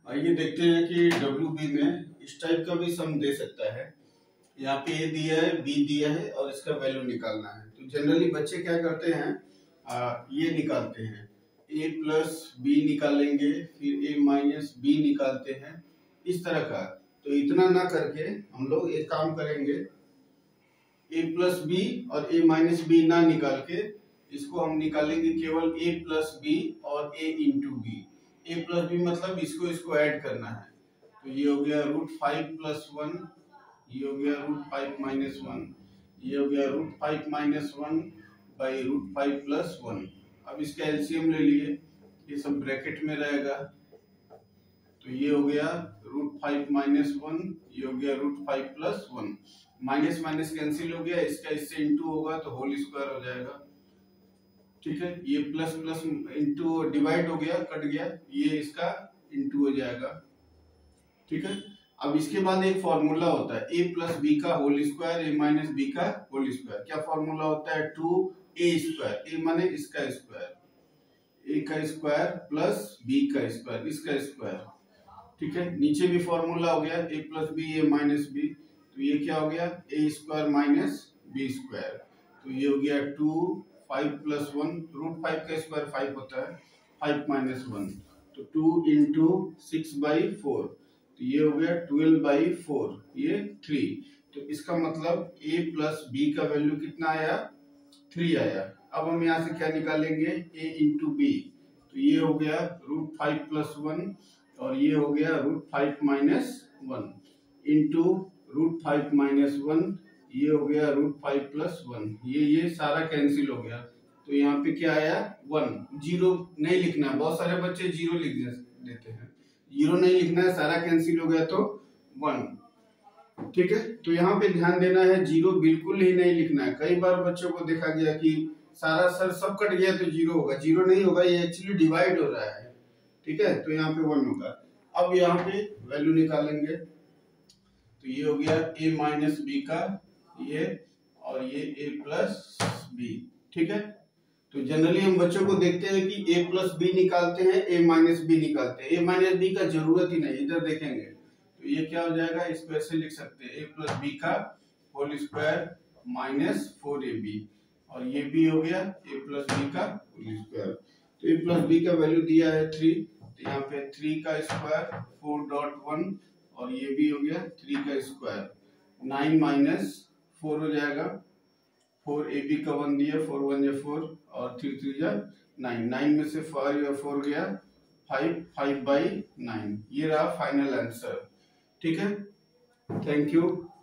आइए देखते हैं कि WB में इस टाइप का भी सम दे सकता है। यहाँ पे A दिया है, B दिया है और इसका वैल्यू निकालना है। तो जनरली बच्चे क्या करते हैं, ये निकालते हैं, A प्लस बी निकालेंगे, फिर A माइनस बी निकालते हैं, इस तरह का। तो इतना ना करके हम लोग एक काम करेंगे, A प्लस बी और A माइनस बी ना निकाल के इसको हम निकालेंगे केवल A प्लस बी और A into B. A plus B मतलब इसको ऐड करना है। तो ये हो गया √5 + 1, ये हो गया √5 - 1, ये हो गया √5 - 1 बाई √5 + 1। अब इसका एलसीएम ले लिए, ये सब ब्रैकेट में रहेगा। तो ये हो गया √5 - 1, ये हो गया √5 + 1। माइनस माइनस कैंसिल हो गया, इसका इससे इंटू होगा तो होल स्क्वायर हो जाएगा। ठीक है, ये प्लस प्लस इंटू डिवाइड हो गया, कट गया, ये इसका इंटू हो जाएगा। ठीक है, अब इसके बाद एक फॉर्मूला होता है A प्लस बी का whole square, A minus B का होल स्क्वायर। क्या फॉर्मूला होता है? 2A², A माने इसका स्क्वायर, A का स्क्वायर प्लस B का स्क्वायर, इसका स्क्वायर। ठीक है, नीचे भी फॉर्मूला हो गया A plus B, A minus B. तो ये क्या हो गया? A² minus B²। तो ये हो गया 2 5 + 1, √5 का स्क्वायर 5 होता है, 5 - 1। तो 2 इंटू 6/4, तो ये हो गया 12/4, ये 3। तो इसका मतलब A प्लस बी का वैल्यू कितना आया? 3 आया। अब हम यहाँ से क्या निकालेंगे? A into B. तो ये हो गया √5 + 1 और ये हो गया √5 - 1 इंटू √5 - 1, ये हो गया √5 + 1। ये सारा कैंसिल हो गया। तो यहाँ पे क्या आया? 1। जीरो नहीं लिखना है, बहुत सारे बच्चे जीरो लिख देते हैं, जीरो नहीं लिखना है, सारा कैंसिल हो गया तो 1। ठीक है, तो यहाँ पे ध्यान देना है, जीरो बिल्कुल ही नहीं लिखना है। कई बार बच्चों को देखा गया कि सारा सर सब कट गया तो जीरो होगा, जीरो नहीं होगा, ये एक्चुअली डिवाइड हो रहा है। ठीक है, तो यहाँ पे 1 होगा। अब यहाँ पे वैल्यू निकालेंगे, तो ये हो गया A माइनस बी का ये, और ये A प्लस बी। ठीक है, तो जनरली हम बच्चों को देखते हैं कि A प्लस बी निकालते हैं, A माइनस बी निकालते हैं। A माइनस बी का जरूरत ही नहीं, इधर देखेंगे तो ये क्या हो जाएगा, इसको ऐसे लिख सकते हैं, A प्लस बी का होल स्क्वायर माइनस 4AB, और ये भी हो गया A प्लस बी का होल स्क्वायर। तो A प्लस बी का वैल्यू दिया है 3, तो यहाँ पे 3 का स्क्वायर 4.1, और ये भी हो गया 3 का स्क्वायर, 9 - 4 हो जाएगा। 4AB का 1 दिया, 4 1 जा 4 और 3 3 जा 9, 9 में से 4 गया 5, 5/9। ये रहा फाइनल आंसर। ठीक है, थैंक यू।